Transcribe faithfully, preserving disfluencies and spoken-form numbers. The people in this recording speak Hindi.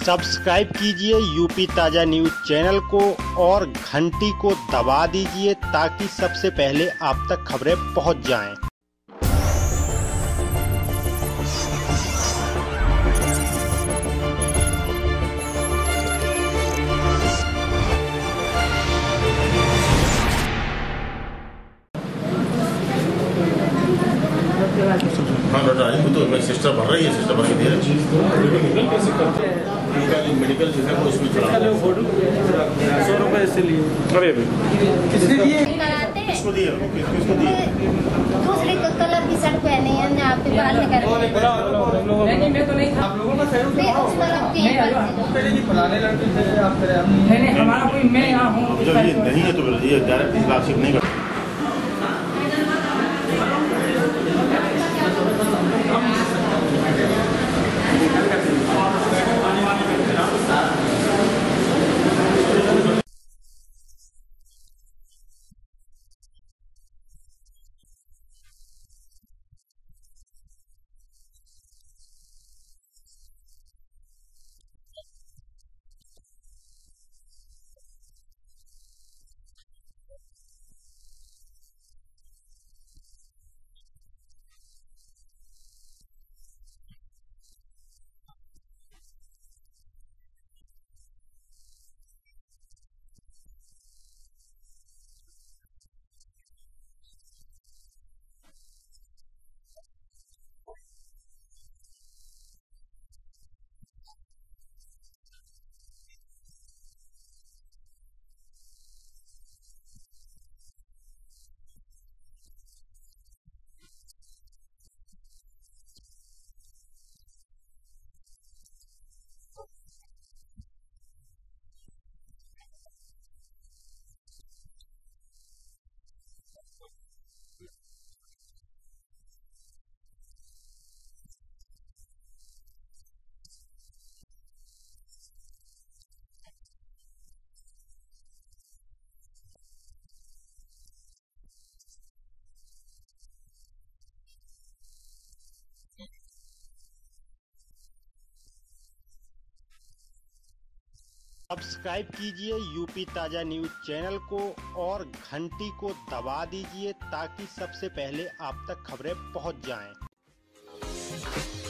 सब्सक्राइब कीजिए यूपी ताज़ा न्यूज़ चैनल को और घंटी को दबा दीजिए ताकि सबसे पहले आप तक खबरें पहुंच जाएं। हाँ बेटा आई तो मैं सिस्टर भर रही है, सिस्टर भर के दे रही है। कैसे करते हैं मेडिकल जो है वो इसमें चला सौ रुपये से लिए अरे किसने दिए? किसको दिए? किसको दिए? दूसरे कलर की शर्ट पहने हैं यहाँ पे बाल निकल नहीं मैं तो नहीं था। आप लोगों का सहयोग पहले जी पुराने लड़के थे आप नहीं नहीं हमारा कोई मैं यहाँ हूँ। जब ये नहीं है तो ये डायरेक्ट स्कॉलरशिप नहीं कर। सब्सक्राइब कीजिए यूपी ताज़ा न्यूज़ चैनल को और घंटी को दबा दीजिए ताकि सबसे पहले आप तक खबरें पहुंच जाएं।